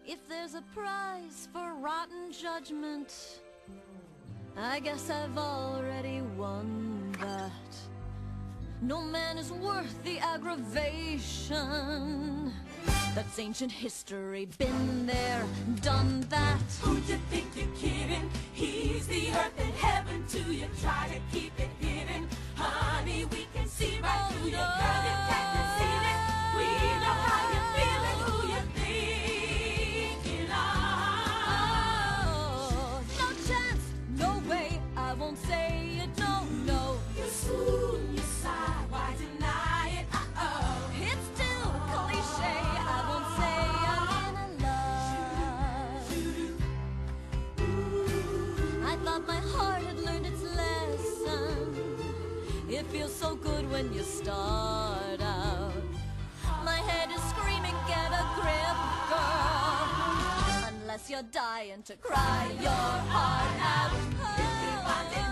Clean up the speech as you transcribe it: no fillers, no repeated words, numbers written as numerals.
If there's a prize for rotten judgment, I guess I've already won that. No man is worth the aggravation. That's ancient history, been there, done that. Who you think you're kidding? He's the earth and heaven to you. Try to keep it hidden. Honey, we can see right through you. Girl, you can't deceive it. We know how you're feeling, who you're thinking of. Oh, no chance, no way, I won't say it, no, no. You swoon, you sigh, why deny it? It's too cliche, I won't say I'm in love. I thought my heart had learned its lesson. It feels so good when you start out. My head is screaming, get a grip, girl. Unless you're dying to cry your heart out.